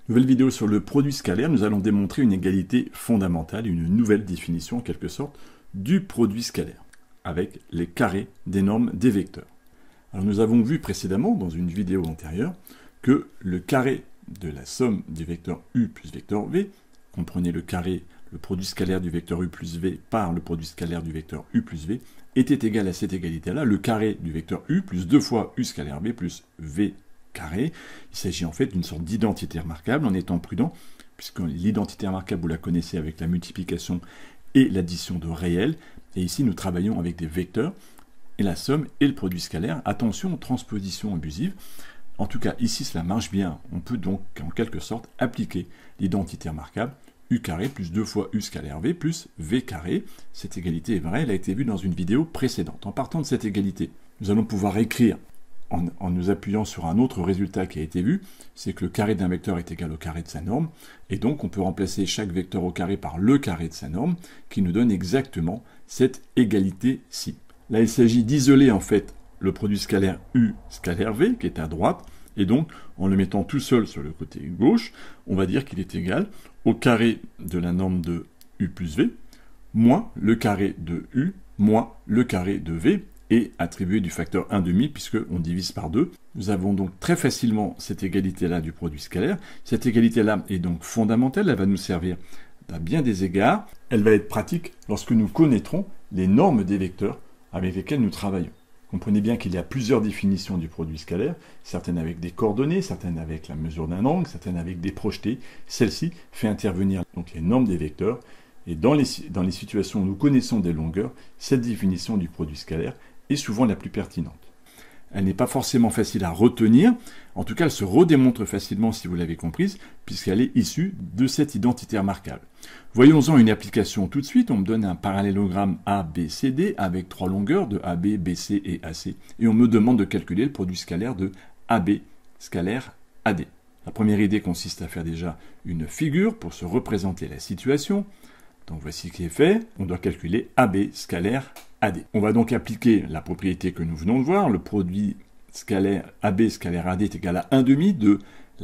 Nouvelle vidéo sur le produit scalaire, nous allons démontrer une égalité fondamentale, une nouvelle définition en quelque sorte du produit scalaire, avec les carrés des normes des vecteurs. Alors nous avons vu précédemment, dans une vidéo antérieure, que le carré de la somme du vecteur u plus vecteur v, comprenez le carré, le produit scalaire du vecteur u plus v par le produit scalaire du vecteur u plus v, était égal à cette égalité-là, le carré du vecteur u plus 2 fois u scalaire v plus v carré. Il s'agit en fait d'une sorte d'identité remarquable en étant prudent, puisque l'identité remarquable, vous la connaissez avec la multiplication et l'addition de réels. Et ici, nous travaillons avec des vecteurs, et la somme et le produit scalaire. Attention aux transpositions abusives. En tout cas, ici, cela marche bien. On peut donc, en quelque sorte, appliquer l'identité remarquable u carré plus 2 fois u scalaire v plus v carré. Cette égalité est vraie, elle a été vue dans une vidéo précédente. En partant de cette égalité, nous allons pouvoir écrire en nous appuyant sur un autre résultat qui a été vu, c'est que le carré d'un vecteur est égal au carré de sa norme, et donc on peut remplacer chaque vecteur au carré par le carré de sa norme, qui nous donne exactement cette égalité-ci. Là, il s'agit d'isoler en fait le produit scalaire u scalaire v, qui est à droite, et donc, en le mettant tout seul sur le côté gauche, on va dire qu'il est égal au carré de la norme de u plus v, moins le carré de u, moins le carré de v, et attribué du facteur 1,5 puisqu'on divise par 2. Nous avons donc très facilement cette égalité-là du produit scalaire. Cette égalité-là est donc fondamentale, elle va nous servir à bien des égards. Elle va être pratique lorsque nous connaîtrons les normes des vecteurs avec lesquels nous travaillons. Comprenez bien qu'il y a plusieurs définitions du produit scalaire, certaines avec des coordonnées, certaines avec la mesure d'un angle, certaines avec des projetés. Celle-ci fait intervenir donc les normes des vecteurs, et dans les situations où nous connaissons des longueurs, cette définition du produit scalaire est souvent la plus pertinente. Elle n'est pas forcément facile à retenir, en tout cas elle se redémontre facilement si vous l'avez comprise, puisqu'elle est issue de cette identité remarquable. Voyons-en une application tout de suite. On me donne un parallélogramme ABCD avec 3 longueurs de AB, BC et AC, et on me demande de calculer le produit scalaire de AB scalaire AD. La première idée consiste à faire déjà une figure pour se représenter la situation. Donc voici ce qui est fait, on doit calculer AB scalaire AD. On va donc appliquer la propriété que nous venons de voir, le produit scalaire AB scalaire AD est égal à 1,5 de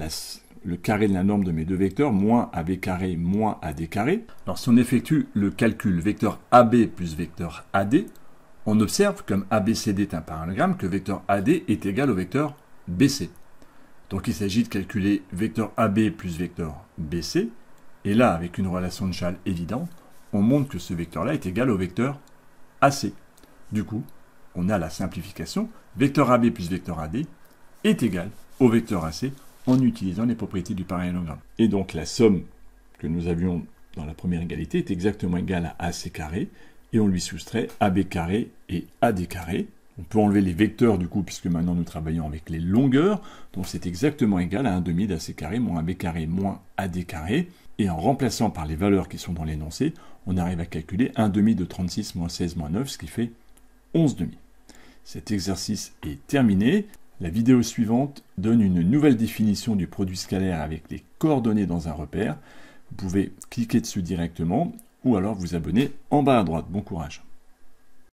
le carré de la norme de mes deux vecteurs, moins AB carré moins AD carré. Alors si on effectue le calcul vecteur AB plus vecteur AD, on observe, comme ABCD est un parallélogramme, que vecteur AD est égal au vecteur BC. Donc il s'agit de calculer vecteur AB plus vecteur BC, et là, avec une relation de Chasles évidente, on montre que ce vecteur-là est égal au vecteur AC. Du coup, on a la simplification. Vecteur AB plus vecteur AD est égal au vecteur AC en utilisant les propriétés du parallélogramme. Et donc la somme que nous avions dans la première égalité est exactement égale à AC carré, et on lui soustrait AB carré et AD carré. On peut enlever les vecteurs du coup, puisque maintenant nous travaillons avec les longueurs, donc c'est exactement égal à 1,5 d'AC carré moins AB carré moins AD carré. Et en remplaçant par les valeurs qui sont dans l'énoncé, on arrive à calculer 1,5 de 36 moins 16 moins 9, ce qui fait 11,5. Cet exercice est terminé. La vidéo suivante donne une nouvelle définition du produit scalaire avec les coordonnées dans un repère. Vous pouvez cliquer dessus directement ou alors vous abonner en bas à droite. Bon courage.